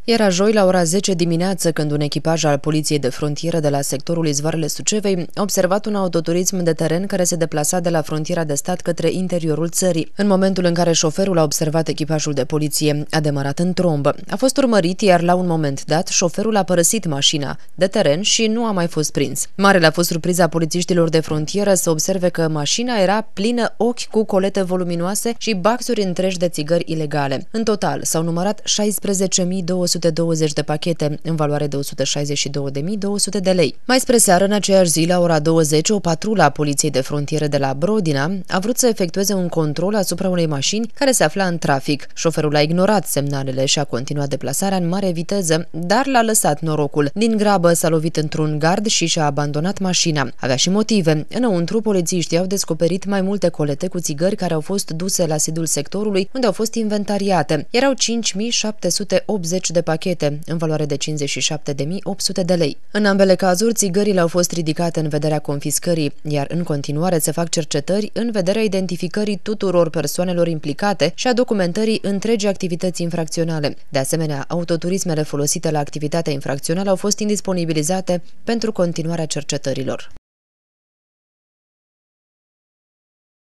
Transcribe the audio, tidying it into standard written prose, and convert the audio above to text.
Era joi la ora 10 dimineață când un echipaj al Poliției de Frontieră de la sectorul Izvoarele Sucevei a observat un autoturism de teren care se deplasa de la frontiera de stat către interiorul țării. În momentul în care șoferul a observat echipajul de poliție, a demarat în trombă. A fost urmărit, iar la un moment dat, șoferul a părăsit mașina de teren și nu a mai fost prins. Marele a fost surpriza polițiștilor de frontieră să observe că mașina era plină ochi cu colete voluminoase și baxuri întregi de țigări ilegale. În total s-au numărat 16.220 de pachete, în valoare de 162.200 de lei. Mai spre seară, în aceeași zi, la ora 20, o patrulă a Poliției de Frontieră de la Brodina a vrut să efectueze un control asupra unei mașini care se afla în trafic. Șoferul a ignorat semnalele și a continuat deplasarea în mare viteză, dar l-a lăsat norocul. Din grabă s-a lovit într-un gard și și-a abandonat mașina. Avea și motive. Înăuntru, polițiștii au descoperit mai multe colete cu țigări care au fost duse la sediul sectorului, unde au fost inventariate. Erau 5.780 de pachete, în valoare de 57.800 de lei. În ambele cazuri, țigările au fost ridicate în vederea confiscării, iar în continuare se fac cercetări în vederea identificării tuturor persoanelor implicate și a documentării întregii activități infracționale. De asemenea, autoturismele folosite la activitatea infracțională au fost indisponibilizate pentru continuarea cercetărilor.